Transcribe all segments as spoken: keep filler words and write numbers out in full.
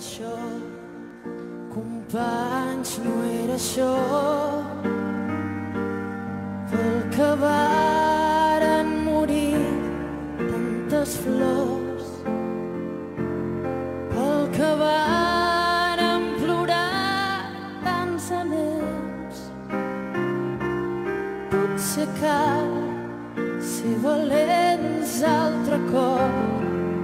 això, companys, no era això, pel que varen morir tantes flors, pel que varen plorar tants anells. Potser cal ser valents altre cop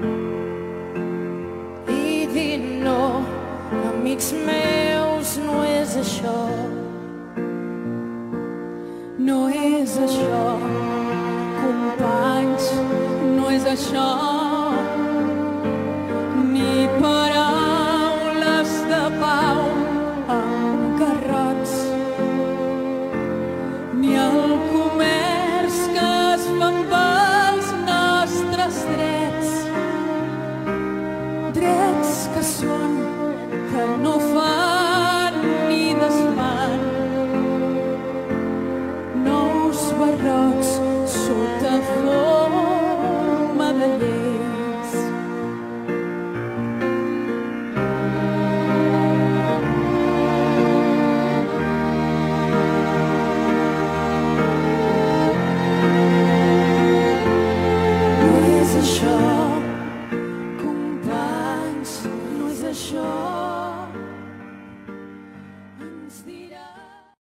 i dir no, amics meus, no és això. No és això, companys, no és això.